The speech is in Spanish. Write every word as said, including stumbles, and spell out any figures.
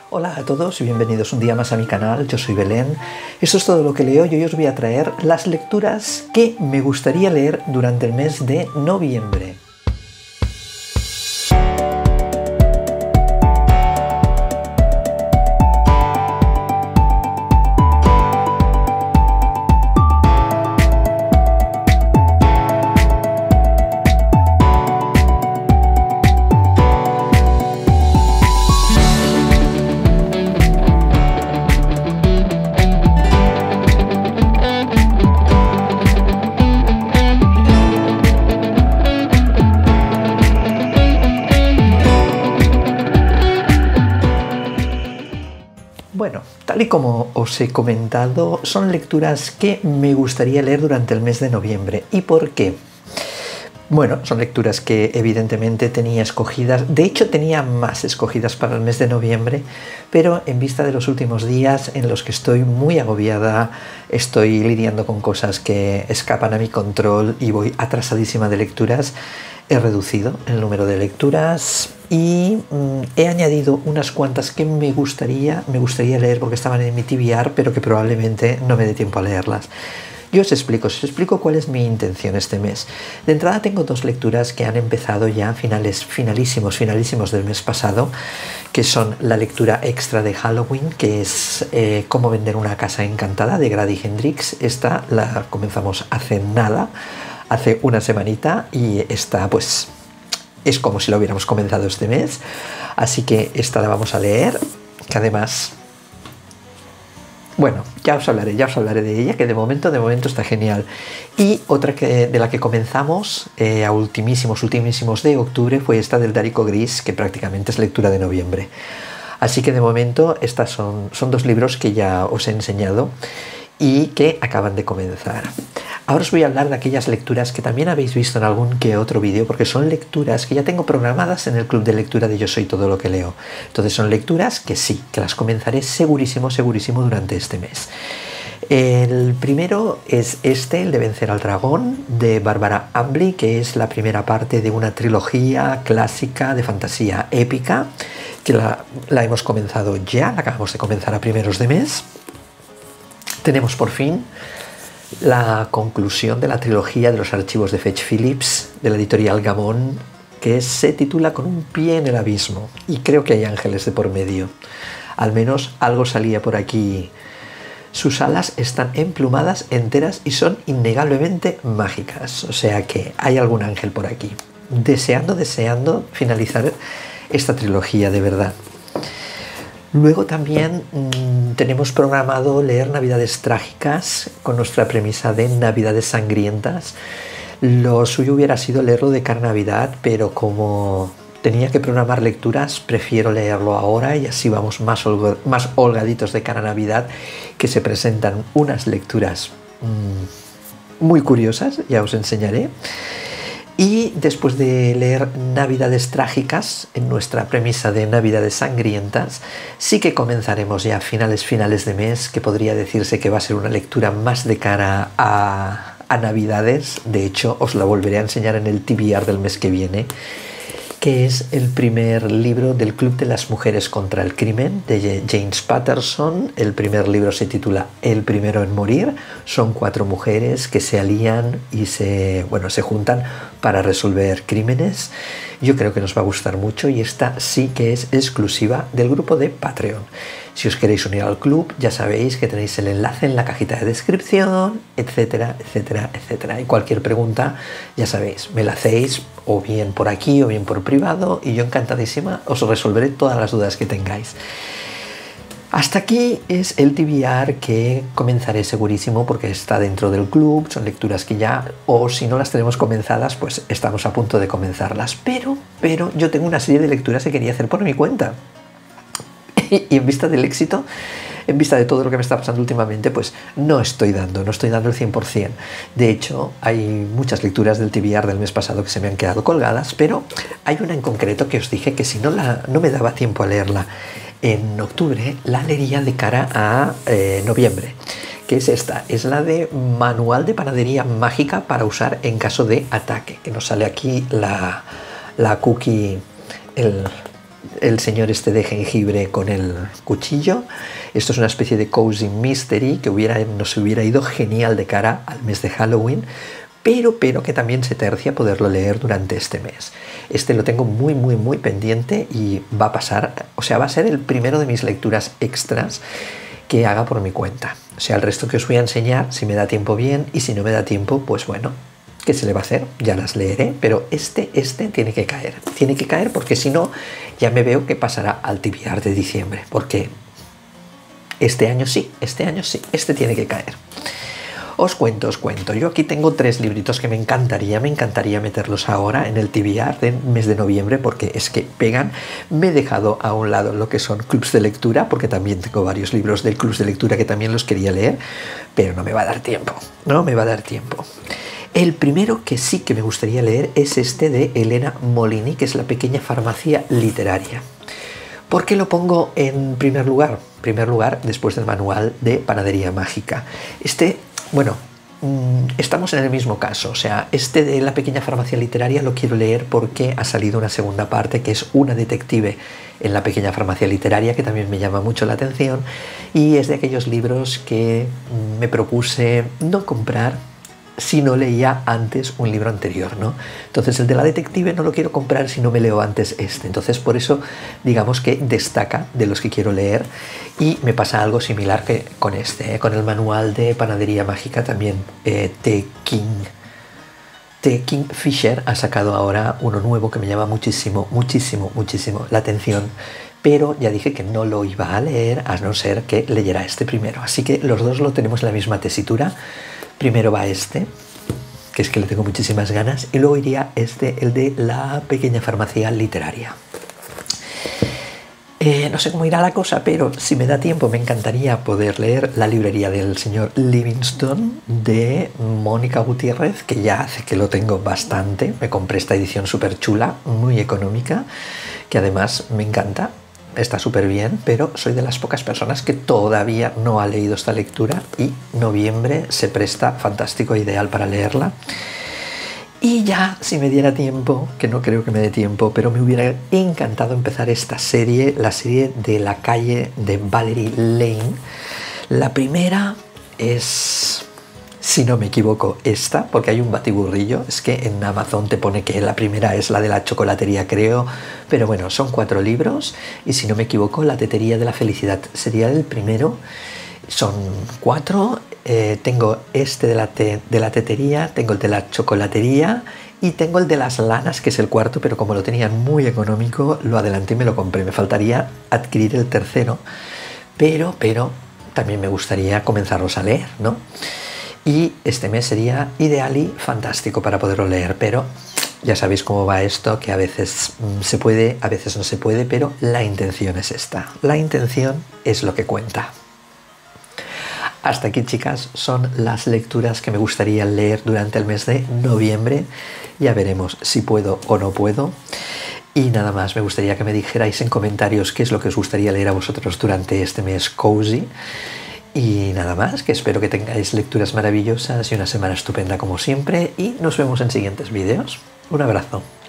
Hola a todos y bienvenidos un día más a mi canal, yo soy Belén. Esto es todo lo que leo y hoy os voy a traer las lecturas que me gustaría leer durante el mes de noviembre. Bueno, tal y como os he comentado, son lecturas que me gustaría leer durante el mes de noviembre. ¿Y por qué? Bueno, son lecturas que evidentemente tenía escogidas, de hecho tenía más escogidas para el mes de noviembre, pero en vista de los últimos días en los que estoy muy agobiada, estoy lidiando con cosas que escapan a mi control y voy atrasadísima de lecturas, he reducido el número de lecturas y mmm, he añadido unas cuantas que me gustaría, me gustaría leer porque estaban en mi T B R, pero que probablemente no me dé tiempo a leerlas. Yo os explico, os explico cuál es mi intención este mes. De entrada tengo dos lecturas que han empezado ya finales, finalísimos, finalísimos del mes pasado, que son la lectura extra de Halloween, que es eh, Cómo vender una casa encantada, de Grady Hendrix. Esta la comenzamos hace nada, hace una semanita, y esta pues es como si lo hubiéramos comenzado este mes. Así que esta la vamos a leer, que además... Bueno, ya os hablaré, ya os hablaré de ella, que de momento, de momento está genial. Y otra que, de la que comenzamos eh, a ultimísimos, ultimísimos de octubre fue esta del Dárico Gris, que prácticamente es lectura de noviembre. Así que de momento estas son, son dos libros que ya os he enseñado y que acaban de comenzar. Ahora os voy a hablar de aquellas lecturas que también habéis visto en algún que otro vídeo, porque son lecturas que ya tengo programadas en el club de lectura de Yo Soy Todo Lo Que Leo. Entonces son lecturas que sí, que las comenzaré segurísimo, segurísimo durante este mes. El primero es este, el de Vencer al Dragón, de Barbara Ambly, que es la primera parte de una trilogía clásica de fantasía épica, que la, la hemos comenzado ya, la acabamos de comenzar a primeros de mes. Tenemos por fin la conclusión de la trilogía de los archivos de Fetch Phillips, de la editorial Gamón, que se titula Con un pie en el abismo, y creo que hay ángeles de por medio. Al menos algo salía por aquí. Sus alas están emplumadas, enteras, y son innegablemente mágicas, o sea que hay algún ángel por aquí. Deseando, deseando finalizar esta trilogía de verdad. Luego también mmm, tenemos programado leer Navidades Trágicas con nuestra premisa de Navidades Sangrientas. Lo suyo hubiera sido leerlo de cara a Navidad, pero como tenía que programar lecturas, prefiero leerlo ahora y así vamos más, holg más holgaditos de cara a Navidad, que se presentan unas lecturas mmm, muy curiosas, ya os enseñaré. Y después de leer Navidades Trágicas, en nuestra premisa de Navidades Sangrientas, sí que comenzaremos ya finales, finales de mes, que podría decirse que va a ser una lectura más de cara a, a Navidades. De hecho, os la volveré a enseñar en el T B R del mes que viene, que es el primer libro del Club de las Mujeres contra el Crimen, de James Patterson. El primer libro se titula El primero en morir. Son cuatro mujeres que se alían y se, bueno, se juntan para resolver crímenes. Yo creo que nos va a gustar mucho y esta sí que es exclusiva del grupo de Patreon. Si os queréis unir al club, ya sabéis que tenéis el enlace en la cajita de descripción, etcétera, etcétera, etcétera. Y cualquier pregunta, ya sabéis, me la hacéis o bien por aquí o bien por privado y yo encantadísima os resolveré todas las dudas que tengáis. Hasta aquí es el T B R que comenzaré segurísimo porque está dentro del club, son lecturas que ya, o si no las tenemos comenzadas, pues estamos a punto de comenzarlas. Pero, pero yo tengo una serie de lecturas que quería hacer por mi cuenta. Y en vista del éxito, en vista de todo lo que me está pasando últimamente, pues no estoy dando, no estoy dando el cien por cien. De hecho, hay muchas lecturas del T B R del mes pasado que se me han quedado colgadas, pero hay una en concreto que os dije que si no, la, no me daba tiempo a leerla en octubre, la leería de cara a eh, noviembre. Que es esta, es la de Manual de Panadería Mágica para usar en caso de ataque, que nos sale aquí la, la cookie, el, el señor este de jengibre con el cuchillo. Esto es una especie de cozy mystery que hubiera, nos hubiera ido genial de cara al mes de Halloween, pero, pero que también se tercia poderlo leer durante este mes. Este lo tengo muy, muy, muy pendiente y va a pasar, o sea, va a ser el primero de mis lecturas extras que haga por mi cuenta. O sea, el resto que os voy a enseñar, si me da tiempo bien, y si no me da tiempo, pues bueno, ¿qué se le va a hacer? Ya las leeré, pero este, este tiene que caer. Tiene que caer porque si no, ya me veo que pasará al T B R de diciembre, porque este año sí, este año sí, este tiene que caer. Os cuento, os cuento. Yo aquí tengo tres libritos que me encantaría, me encantaría meterlos ahora en el T B R del mes de noviembre porque es que pegan. Me he dejado a un lado lo que son clubs de lectura porque también tengo varios libros del clubs de lectura que también los quería leer, pero no me va a dar tiempo, no me va a dar tiempo. El primero que sí que me gustaría leer es este de Elena Molini, que es La pequeña farmacia literaria. ¿Por qué lo pongo en primer lugar? En primer lugar, después del manual de Panadería Mágica. Este, bueno, estamos en el mismo caso. O sea, este de La pequeña farmacia literaria lo quiero leer porque ha salido una segunda parte que es una detective en La pequeña farmacia literaria, que también me llama mucho la atención. Y es de aquellos libros que me propuse no comprar si no leía antes un libro anterior, ¿no? Entonces el de la detective no lo quiero comprar si no me leo antes este. Entonces por eso digamos que destaca de los que quiero leer y me pasa algo similar que con este, ¿eh? Con el manual de Panadería Mágica también. eh, T. King T. King Fisher ha sacado ahora uno nuevo que me llama muchísimo, muchísimo, muchísimo la atención. Pero ya dije que no lo iba a leer a no ser que leyera este primero. Así que los dos lo tenemos en la misma tesitura. Primero va este, que es que le tengo muchísimas ganas, y luego iría este, el de La pequeña farmacia literaria. Eh, no sé cómo irá la cosa, pero si me da tiempo me encantaría poder leer La librería del señor Livingstone de Mónica Gutiérrez, que ya hace que lo tengo bastante. Me compré esta edición súper chula, muy económica, que además me encanta. Está súper bien, pero soy de las pocas personas que todavía no ha leído esta lectura y noviembre se presta fantástico e ideal para leerla. Y ya, si me diera tiempo, que no creo que me dé tiempo, pero me hubiera encantado empezar esta serie, la serie de La calle de Valerie Lane. La primera es, si no me equivoco, esta, porque hay un batiburrillo. Es que en Amazon te pone que la primera es la de la chocolatería, creo, pero bueno, son cuatro libros y si no me equivoco, La tetería de la felicidad sería el primero. Son cuatro, eh, tengo este de la, te, de la tetería, tengo el de la chocolatería y tengo el de las lanas, que es el cuarto, pero como lo tenían muy económico, lo adelanté y me lo compré. Me faltaría adquirir el tercero, pero, pero también me gustaría comenzarlos a leer, ¿no? Y este mes sería ideal y fantástico para poderlo leer, pero ya sabéis cómo va esto, que a veces se puede, a veces no se puede, pero la intención es esta. La intención es lo que cuenta. Hasta aquí, chicas, son las lecturas que me gustaría leer durante el mes de noviembre. Ya veremos si puedo o no puedo. Y nada más, me gustaría que me dijerais en comentarios qué es lo que os gustaría leer a vosotros durante este mes cozy. Y nada más, que espero que tengáis lecturas maravillosas y una semana estupenda como siempre. Y nos vemos en siguientes vídeos. Un abrazo.